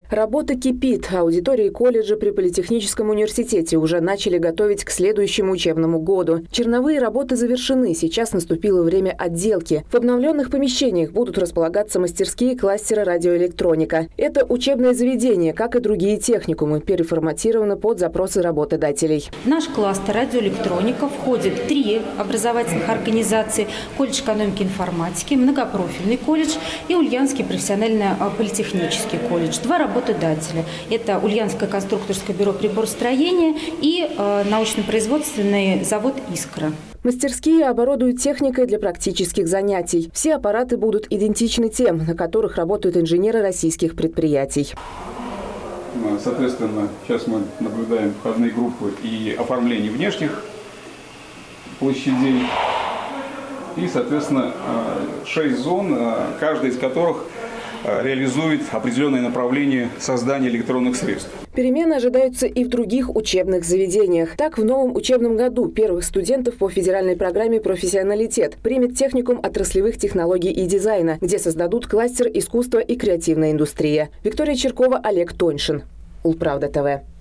Работа кипит. Аудитории колледжа при Политехническом университете уже начали готовить к следующему учебному году. Черновые работы завершены. Сейчас наступило время отделки. В обновленных помещениях будут располагаться мастерские кластера радиоэлектроника. Это учебное заведение, как и другие техникумы, переформатировано под запросы работодателей. В наш кластер радиоэлектроника входит 3 образовательных организации: колледж экономики и информатики, многопрофильный колледж и Ульяновский профессионально-политехнический колледж. 2 работодателя. Это Ульяновское конструкторское бюро приборостроения и научно-производственный завод «Искра». Мастерские оборудуют техникой для практических занятий. Все аппараты будут идентичны тем, на которых работают инженеры российских предприятий. Соответственно, сейчас мы наблюдаем входные группы и оформление внешних площадей. И, соответственно, 6 зон, каждая из которых реализует определенное направление создания электронных средств. Перемены ожидаются и в других учебных заведениях. Так, в новом учебном году первых студентов по федеральной программе «Профессионалитет» примет техникум отраслевых технологий и дизайна, где создадут кластер искусства и креативная индустрия. Виктория Черкова, Олег Тоньшин. Улправда ТВ.